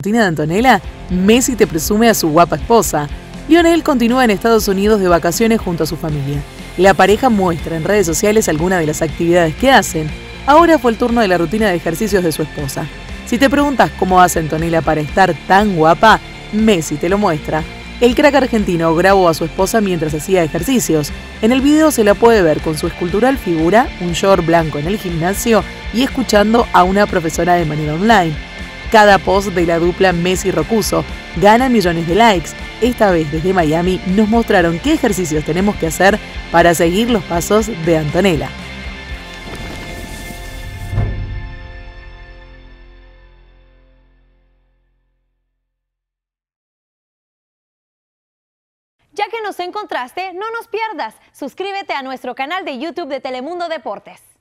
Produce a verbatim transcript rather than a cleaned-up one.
rutina de Antonella, Messi te presume a su guapa esposa. Lionel continúa en Estados Unidos de vacaciones junto a su familia. La pareja muestra en redes sociales algunas de las actividades que hacen. Ahora fue el turno de la rutina de ejercicios de su esposa. Si te preguntas cómo hace Antonella para estar tan guapa, Messi te lo muestra. El crack argentino grabó a su esposa mientras hacía ejercicios. En el video se la puede ver con su escultural figura, un short blanco en el gimnasio y escuchando a una profesora de manera online. Cada post de la dupla Messi-Rocuso gana millones de likes. Esta vez desde Miami nos mostraron qué ejercicios tenemos que hacer para seguir los pasos de Antonella. Ya que nos encontraste, no nos pierdas. Suscríbete a nuestro canal de YouTube de Telemundo Deportes.